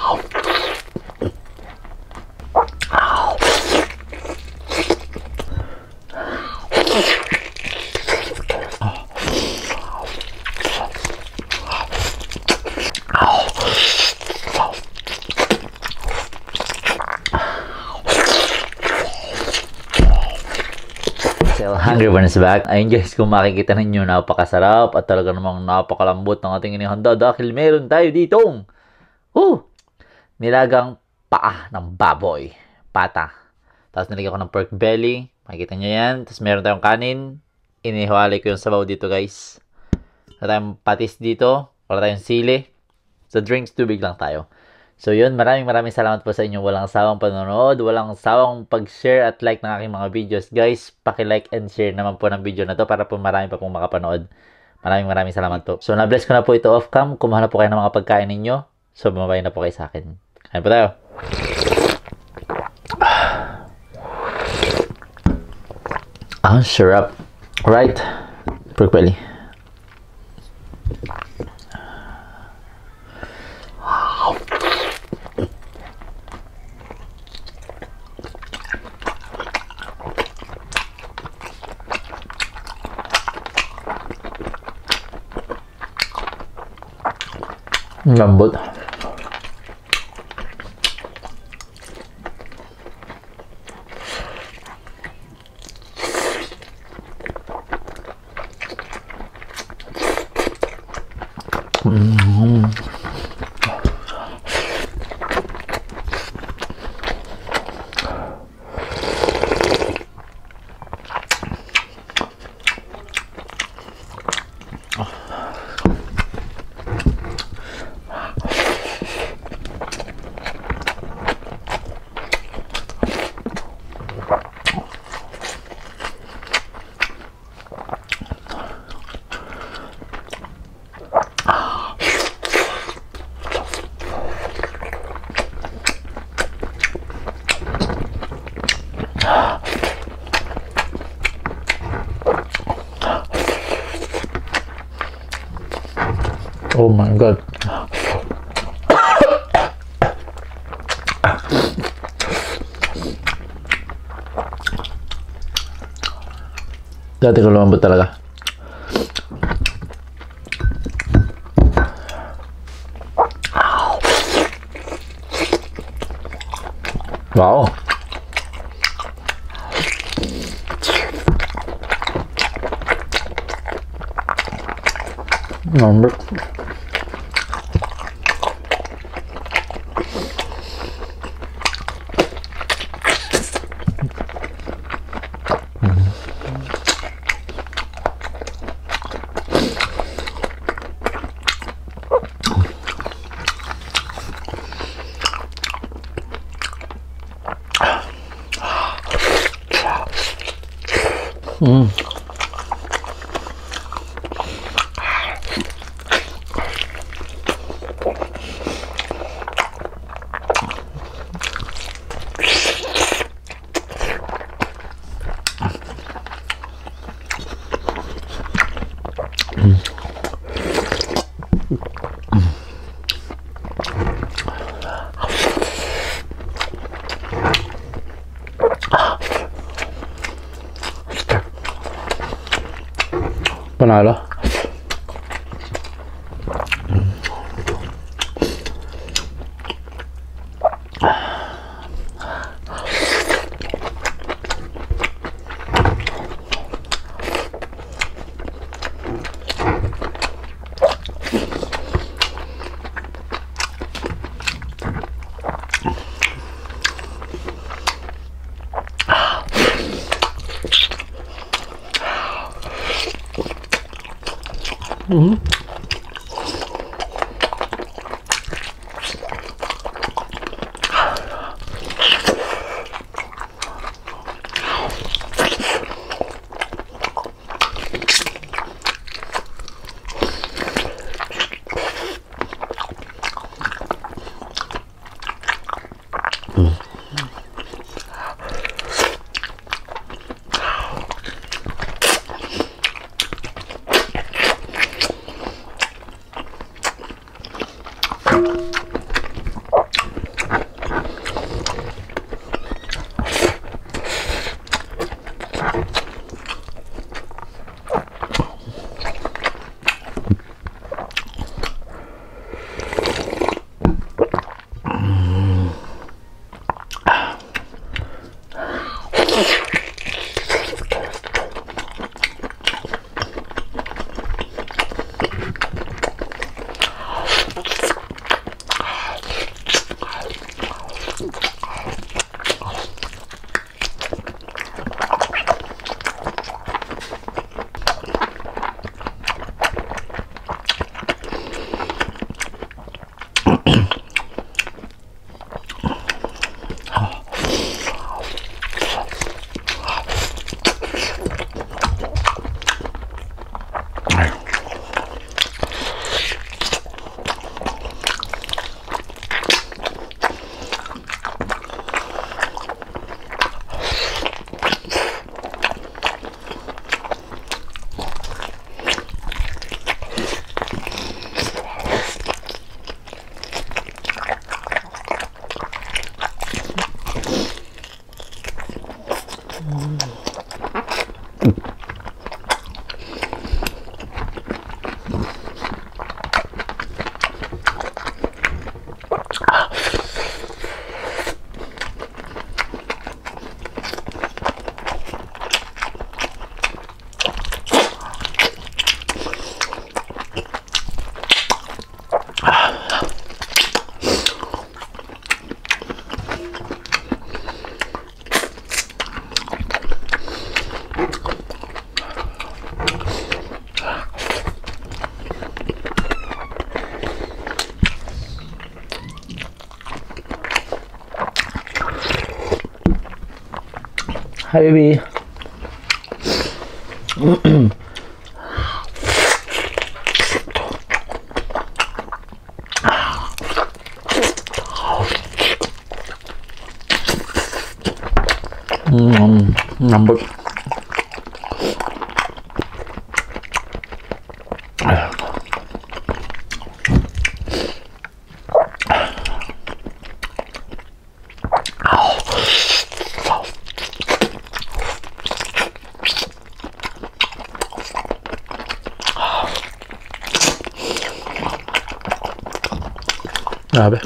Hungry Burns back. Ayun guys, kung makikita ninyo, napakasarap at talaga namang napakalambot ng ating inihanda dahil meron tayo ditong nilagang paa ng baboy. Pata. Tapos nilagyan ko ng pork belly. Makikita nyo yan. Tapos meron tayong kanin. Inihiwalay ko yung sabaw dito guys. Wala tayong patis dito. Wala tayong sili. Sa drinks, tubig lang tayo. So yun, maraming salamat po sa inyo. Walang sawang panonood, walang sawang pag-share at like ng aking mga videos. Guys, paki-like and share naman po ng video na to para po marami pa pong makapanood. Maraming salamat po. So na-bless ko na po ito off-cam. Kumuha na po kayo ng mga pagkain ninyo. So bumabay na po kayo sa akin. Kain po tayo. Ang sarap. Right. Pork belly. Lambot. Oh my God. Dati ko lumambot talaga. Wow. Number. Panalo. Hi, baby. Lambot. Grabe.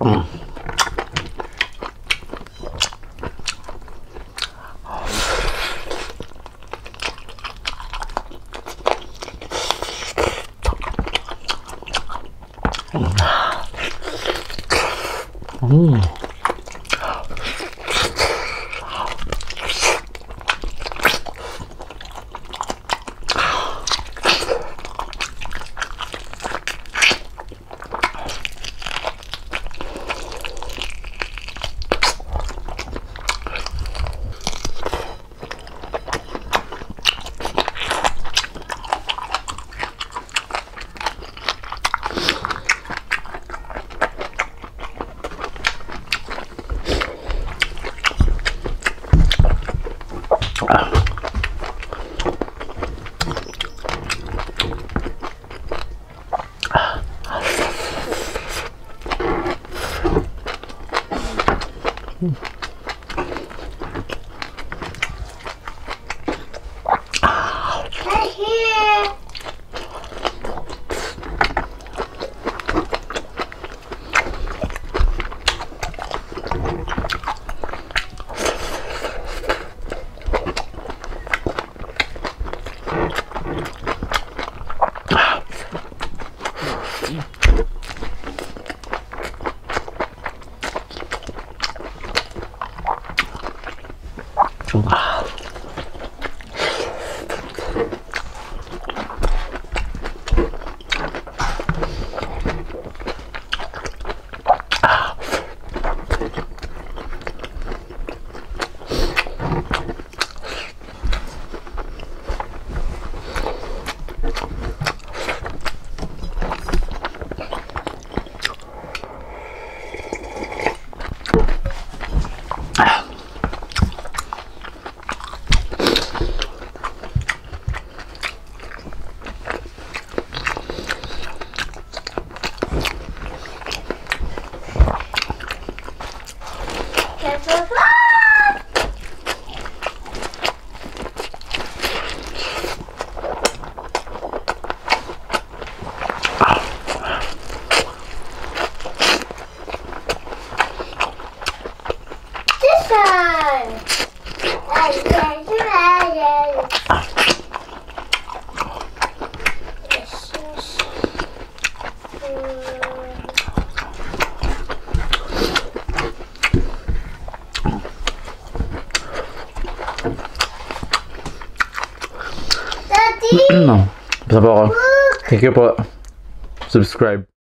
Basta po ako. Thank you po. Subscribe.